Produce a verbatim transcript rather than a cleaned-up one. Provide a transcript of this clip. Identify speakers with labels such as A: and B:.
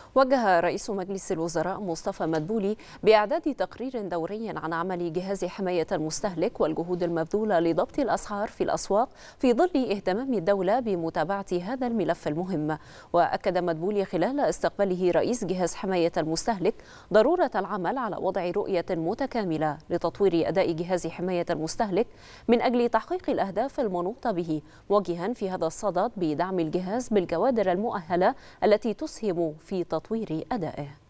A: وجه رئيس مجلس الوزراء مصطفى مدبولي بإعداد تقرير دوري عن عمل جهاز حماية المستهلك والجهود المبذولة لضبط الأسعار في الأسواق في ظل اهتمام الدولة بمتابعة هذا الملف المهم. وأكد مدبولي خلال استقباله رئيس جهاز حماية المستهلك ضرورة العمل على وضع رؤية متكاملة لتطوير أداء جهاز حماية المستهلك من أجل تحقيق الأهداف المنوطة به، موجها في هذا الصدد بدعم الجهاز بالكوادر المؤهلة التي تسهم في تطوير أدائه.